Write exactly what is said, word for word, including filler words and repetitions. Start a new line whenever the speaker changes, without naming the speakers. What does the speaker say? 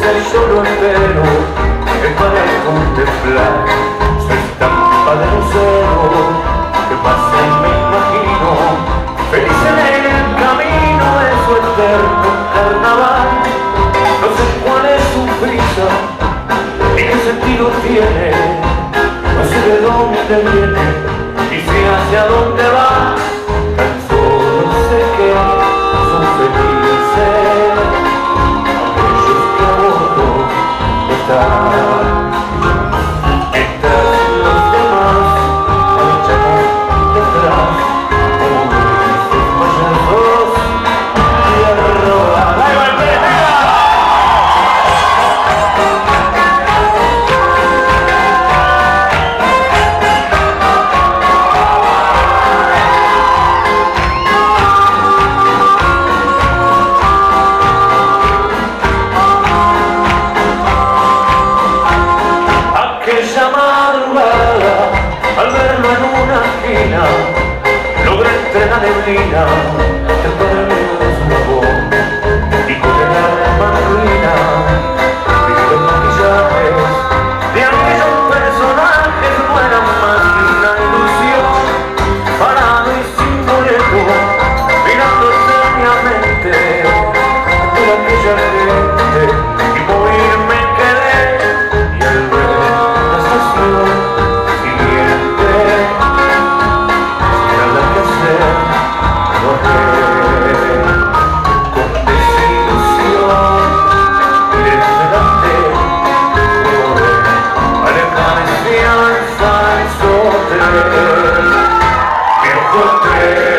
veces yo lo espero, es para contemplar su estampa de lucero, que pasa y me imagino, feliz en el camino de su eterno carnaval. No sé cuál es su prisa, ni qué sentido tiene, no sé de dónde viene, ni sé hacia dónde va, tan solo sé que son felices aquellos que a bordo están. Mientras los demás marchamos detrás, como grises payasos y a robar. ¡Ahí va el Pérez! Aquella madrugada, al verlo en una esquina, logré entre la neblina entenderle su voz y con el alma en ruina vi los maquillajes de aquellos personajes. No eran más que una ilusión, parado y sin boleto, mirando extrañamente a toda aquella gente, y morirme quedé. Y al ver la estación siguiente, sin nada que hacer, bajé con desilusión y desde delante corré a dejar esperanza en su hotel, viejo tren.